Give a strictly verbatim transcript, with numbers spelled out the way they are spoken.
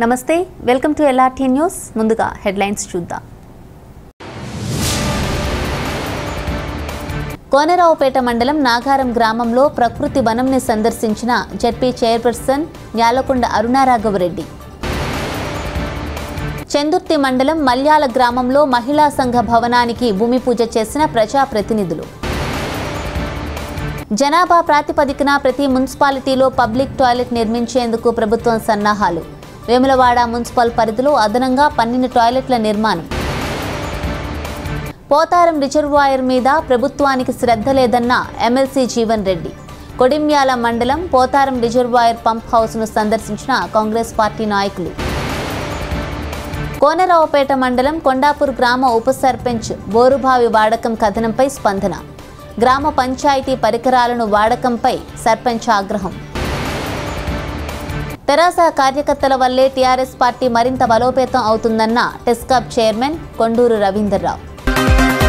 నమస్తే welcome to LRT news ముందుగా headlines చూద్దాం కోనరావుపేట మండలం నాగారం గ్రామంలో ప్రకృతి వనంని సందర్శించిన జెడ్పీ చైర్పర్సన్ న్యాలకొండ అరుణారాఘవరెడ్డి చందుర్తి మండలం మల్యాల గ్రామంలో మహిళా సంఘ భవనానికి భూమి పూజ చేసిన ప్రజాప్రతినిధులు జనాభా ప్రాతిపదికన ప్రతి మున్సిపాలిటీలో పబ్లిక్ టాయిలెట్ నిర్మించేందుకు ప్రభుత్వం సన్నాహాలు వేములవాడ మున్సిపల్ పరిధిలో అదనంగా పన్నెండు టాయిలెట్ల నిర్మాణం పోతారం రిజర్వాయర్ మీద ప్రభుత్వానికి శ్రద్ధ లేదన్న ఎమ్మెల్సీ జీవన్ రెడ్డి కొడిమ్యాల మండలం పోతారం రిజర్వాయర్ పంప్ హౌస్ను సందర్శించిన కాంగ్రెస్ పార్టీ నాయకులు కోనరావుపేట మండలం కొండాపూర్ గ్రామ ఉప సర్పంచ్ బోరుబావి వాడకం కథనంపై స్పందన గ్రామ పంచాయతీ పరికరాలను వాడకంపై సర్పంచ్ ఆగ్రహం తెరాస కార్యకర్తల వల్లే టీఆర్ఎస్ పార్టీ మరింత బలోపేతం అవుతుందన్న టెస్కాప్ చైర్మన్ కొండూరు రవీందర్రావు